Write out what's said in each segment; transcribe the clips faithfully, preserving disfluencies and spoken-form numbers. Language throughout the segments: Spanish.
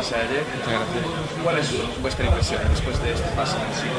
pase ayer. ¿Cuál es vuestra impresión después de este pase en el cine?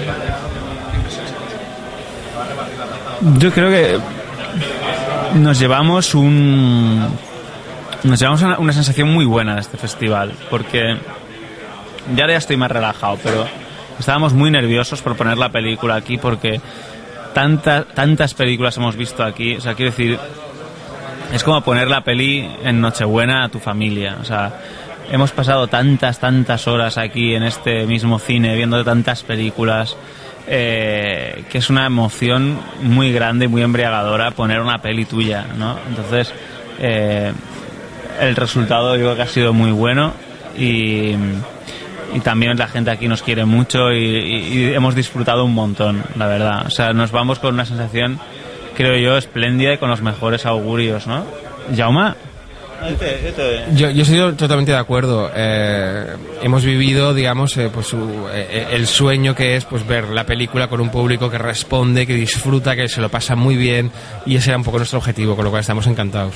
Yo creo que nos llevamos un nos llevamos una, una sensación muy buena de este festival, porque ya ahora ya estoy más relajado, pero estábamos muy nerviosos por poner la película aquí, porque tantas tantas películas hemos visto aquí. O sea, quiero decir, es como poner la peli en Nochebuena a tu familia. O sea, hemos pasado tantas, tantas horas aquí en este mismo cine viendo tantas películas, eh, que es una emoción muy grande, muy embriagadora poner una peli tuya, ¿no? Entonces, eh, el resultado yo creo que ha sido muy bueno, y, y también la gente aquí nos quiere mucho, y, y, y hemos disfrutado un montón, la verdad. O sea, nos vamos con una sensación, creo yo, espléndida y con los mejores augurios, ¿no? Jaume. Yo, yo estoy totalmente de acuerdo. Eh, hemos vivido, digamos, eh, pues su, eh, el sueño que es pues ver la película con un público que responde, que disfruta, que se lo pasa muy bien, y ese era un poco nuestro objetivo, con lo cual estamos encantados.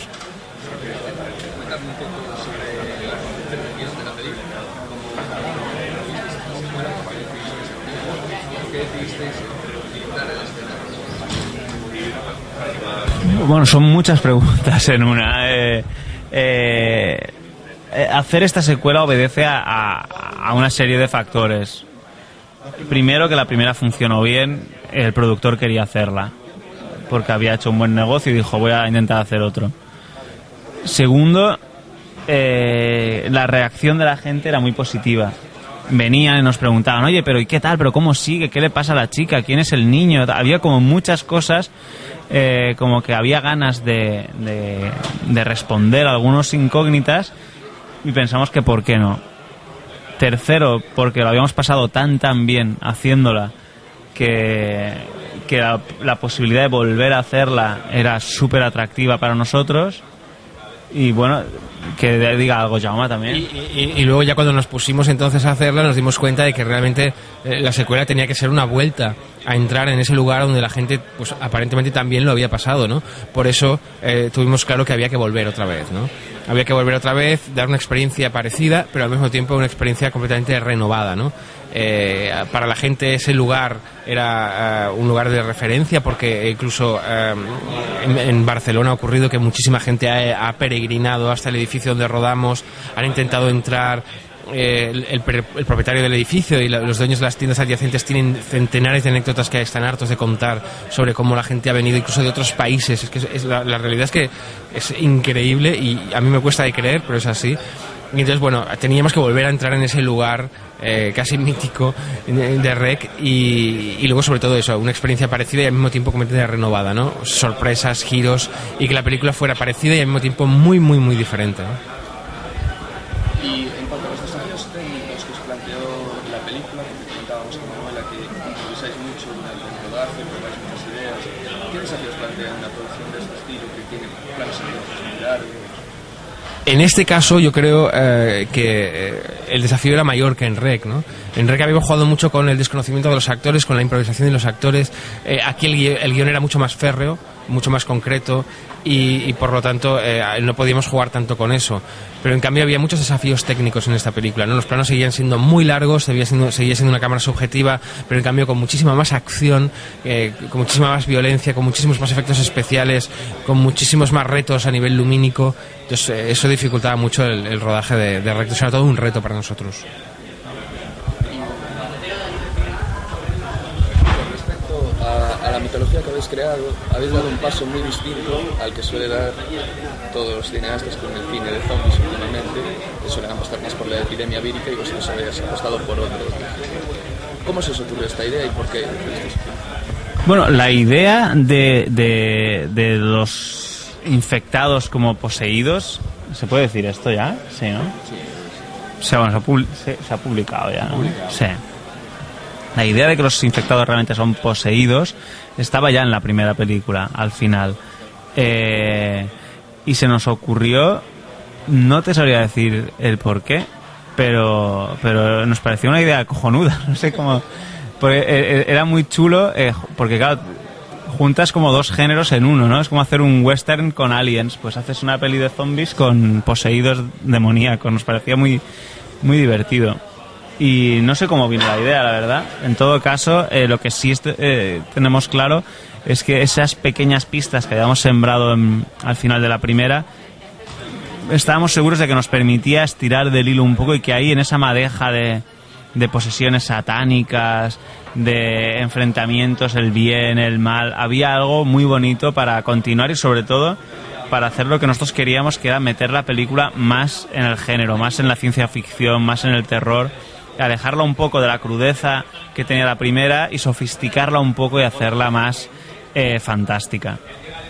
Bueno, son muchas preguntas en una. Eh, eh, hacer esta secuela obedece a, a, a una serie de factores. Primero, que la primera funcionó bien, el productor quería hacerla, porque había hecho un buen negocio y dijo, voy a intentar hacer otro. Segundo, eh, la reacción de la gente era muy positiva. Venían y nos preguntaban, oye, pero ¿y qué tal? ¿Pero cómo sigue? ¿Qué le pasa a la chica? ¿Quién es el niño? Había como muchas cosas, eh, como que había ganas de, de, de responder a algunos incógnitas, y pensamos que ¿por qué no? Tercero, porque lo habíamos pasado tan tan bien haciéndola, que, que la, la posibilidad de volver a hacerla era súper atractiva para nosotros. Y bueno, que diga algo Jaume también. Y, y, y luego ya cuando nos pusimos entonces a hacerla, nos dimos cuenta de que realmente eh, la secuela tenía que ser una vuelta a entrar en ese lugar donde la gente pues aparentemente también lo había pasado, ¿no? Por eso eh, tuvimos claro que había que volver otra vez, ¿no? Había que volver otra vez, dar una experiencia parecida, pero al mismo tiempo una experiencia completamente renovada, ¿no? Eh, para la gente ese lugar era uh, un lugar de referencia, porque incluso uh, en, en Barcelona ha ocurrido que muchísima gente ha, ha peregrinado hasta el edificio donde rodamos, han intentado entrar. Eh, el, el, el propietario del edificio y la, los dueños de las tiendas adyacentes tienen centenares de anécdotas que están hartos de contar sobre cómo la gente ha venido incluso de otros países. Es que es, es la, la realidad es que es increíble, y a mí me cuesta de creer, pero es así. Y entonces, bueno, teníamos que volver a entrar en ese lugar eh, casi mítico de Rec, y, y luego sobre todo eso, una experiencia parecida y al mismo tiempo completamente renovada, ¿no? Sorpresas, giros, y que la película fuera parecida y al mismo tiempo muy, muy, muy diferente, ¿no? Y en cuanto a los desafíos técnicos que os planteó la película, porque comentábamos con Manuela que improvisáis mucho durante el rodaje, probáis muchas ideas, ¿qué desafíos plantea una producción de este estilo que tiene planos secuencias muy largos? En este caso yo creo eh, que eh, el desafío era mayor que en Rec, ¿no? En Rec habíamos jugado mucho con el desconocimiento de los actores, con la improvisación de los actores. Eh, aquí el, gui- el guión era mucho más férreo, mucho más concreto, y, y por lo tanto eh, no podíamos jugar tanto con eso. Pero en cambio había muchos desafíos técnicos en esta película, ¿no? Los planos seguían siendo muy largos, seguía siendo, seguía siendo una cámara subjetiva, pero en cambio con muchísima más acción, eh, con muchísima más violencia, con muchísimos más efectos especiales, con muchísimos más retos a nivel lumínico. Entonces eh, eso dificultaba mucho el, el rodaje de, de Rec. Era todo un reto para nosotros. A la mitología que habéis creado, habéis dado un paso muy distinto al que suele dar todos los cineastas con el cine de zombies últimamente, que suelen apostar más por la epidemia vírica, y vosotros habéis apostado por otro. ¿Cómo se os ocurrió esta idea y por qué? Bueno, la idea de, de, de los infectados como poseídos, ¿se puede decir esto ya? Sí, ¿no? Sí. O sea, bueno, se ha, publi- se, se ha publicado ya, ¿no? Publicado. Sí. La idea de que los infectados realmente son poseídos estaba ya en la primera película, al final. Eh, y se nos ocurrió, no te sabría decir el por qué, pero, pero nos pareció una idea cojonuda. No sé cómo. Porque era muy chulo, eh, porque claro, juntas como dos géneros en uno, ¿no? Es como hacer un western con aliens, pues haces una peli de zombies con poseídos demoníacos. Nos parecía muy, muy divertido. Y no sé cómo vino la idea, la verdad. En todo caso, eh, lo que sí este, eh, tenemos claro es que esas pequeñas pistas que habíamos sembrado en, al final de la primera, estábamos seguros de que nos permitía estirar del hilo un poco y que ahí en esa madeja de, de posesiones satánicas, de enfrentamientos, el bien, el mal, había algo muy bonito para continuar y sobre todo para hacer lo que nosotros queríamos, que era meter la película más en el género, más en la ciencia ficción, más en el terror, alejarla un poco de la crudeza que tenía la primera y sofisticarla un poco y hacerla más eh, fantástica.